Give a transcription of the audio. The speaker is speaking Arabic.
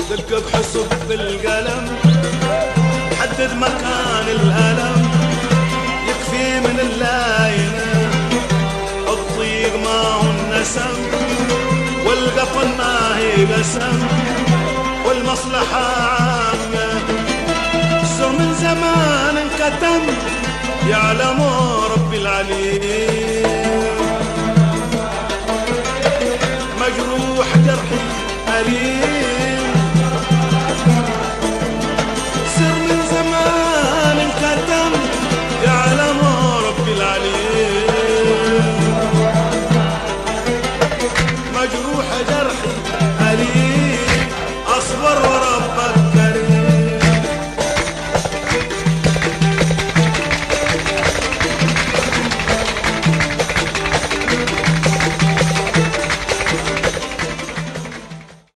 دق بحسب بالقلم حدد مكان الألم يكفي من اللاينة الضيق ما هو النسم والقطن ما هي قسم والمصلحة عامة السر من زمان انكتم يعلمون